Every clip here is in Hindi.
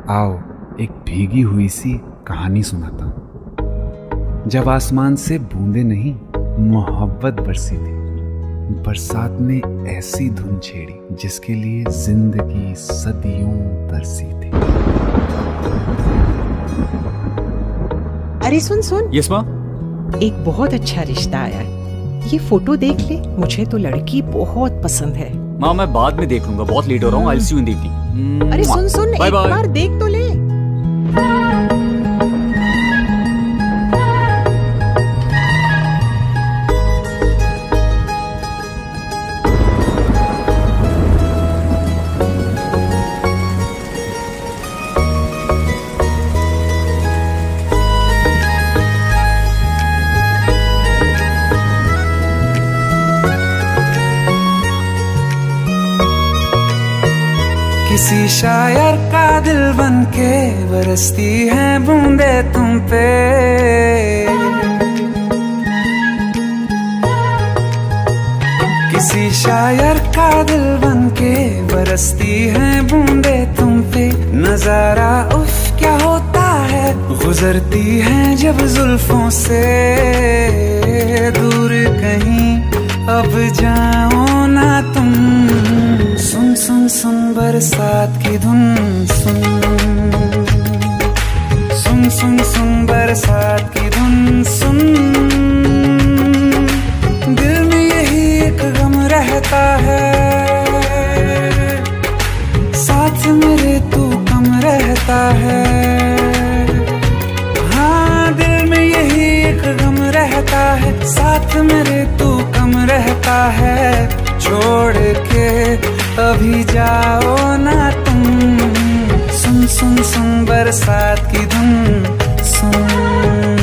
आओ एक भीगी हुई सी कहानी सुनाता हूं। जब आसमान से बूंदे नहीं मोहब्बत बरसी थी, बरसात ने ऐसी धुन छेड़ी जिसके लिए जिंदगी सदियों तरसी थी। अरे सुन सुन। यस माँ। एक बहुत अच्छा रिश्ता आया है, ये फोटो देख ले। मुझे तो लड़की बहुत पसंद है। माँ मैं बाद में देख लूंगा, बहुत लेट हो रहा हूँ। I see you in the evening. अरे सुन सुन, एक बार देख तो ले। किसी शायर का दिल बनके बरसती है बूंदे तुम पे। किसी शायर का दिल बनके बरसती है बूंदे तुम पे। नजारा उफ क्या होता है, गुजरती है जब जुल्फों से। दूर कहीं अब जाओ ना तुम, सुन सुन सुन बरसात की धुन सुन। सुन सुन सुन बरसात की धुन सुन। दिल में यही एक गम रहता है, साथ मेरे तू कम रहता है। हाँ दिल में यही एक गम रहता है, साथ मेरे तू कम रहता है। छोड़ के अभी जाओ ना तुम, सुन सुन सुन बरसात की धुन सुन।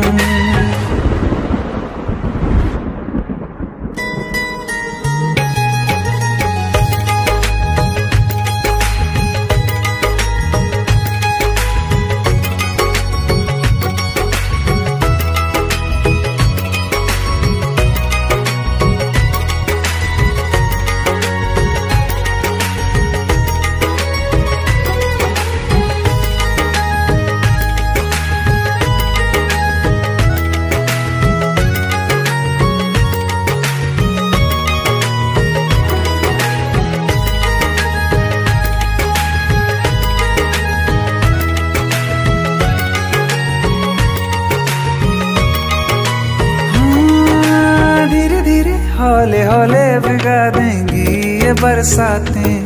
हौले हौले भिगा देंगी ये बरसातें।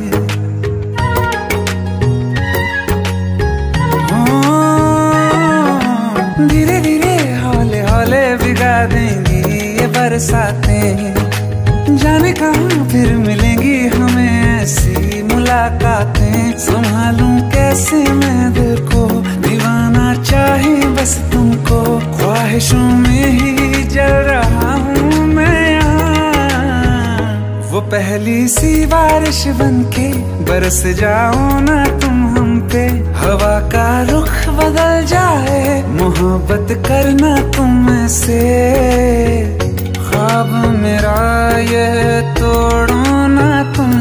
धीरे धीरे हौले हौले भिगा देंगी ये बरसातें। जाने कहाँ फिर मिलेंगी हमें ऐसी मुलाकातें। संभालूं कैसे मैं दिल को, दीवाना चाहे बस तुमको। ख्वाहिशों में ही जल रहा हूँ मैं। वो पहली सी बारिश बनके बरस जाओ ना तुम हम पे। हवा का रुख बदल जाए, मोहब्बत करना तुम ऐसे। ख्वाब मेरा ये तोड़ो ना तुम।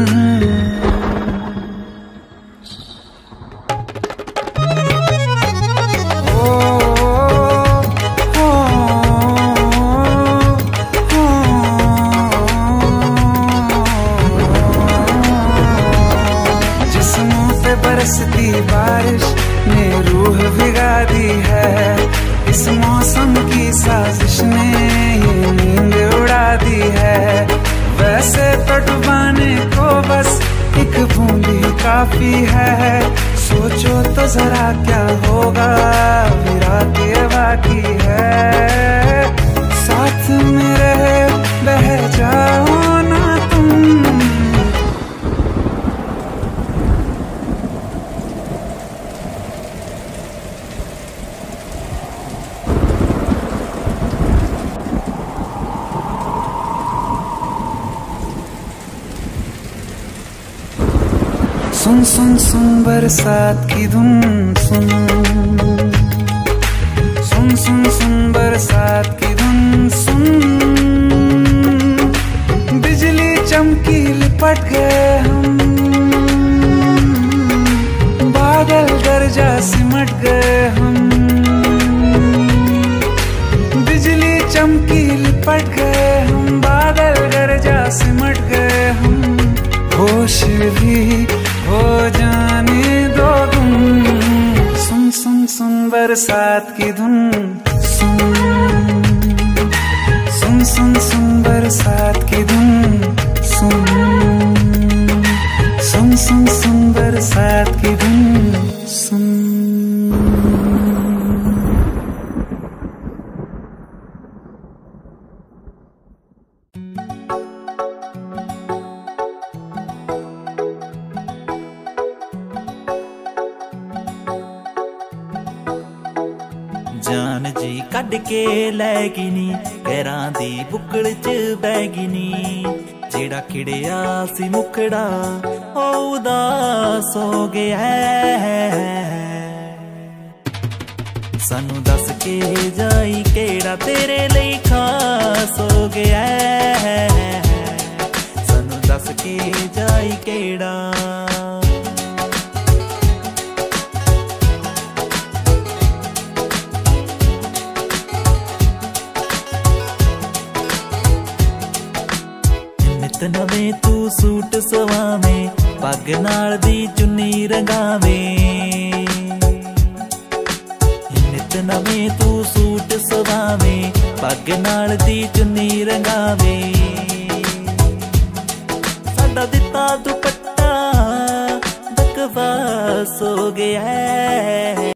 बरसती बारिश ने रूह भिगा दी है। इस मौसम की साजिश ने ये नींद उड़ा दी है। वैसे तो डुबाने को बस एक बूंद ही काफी है। सोचो तो जरा क्या होगा, अभी रात ये बाकी है। साथ मेरे बह जाओ ना तुम। सुन सुन सुन बरसात की धुन सुन। सुन सुन सुन बरसात की धुन सुन। बिजली चमकी लिपट गए हम, बादल होश भी हो जाने दो गुम। सुन सुन सुन बरसात की धुन, सुन सुन सुन सुन बरसात की धुन, सुन सुन सुन सुन बरसात की धुन, सुन। जान जी कढ़ के लैगी नी, पैरां दी बुकड़ च बैगी नी। जेड़ा खिड़िया सी मुखड़ा ओ उदास हो गया है। सानू दस के जाई केड़ा तेरे लिए खास हो गया है। सानू दस के जाई केड़ा। नवे तू सूट सवावें, पग नाल दी चुन्नी रंगावें। नित नवे तू सूट सवावें, पग नाल दी चुन्नी रंगावें। साडा दिता दुपट्टा बकवास हो गया है।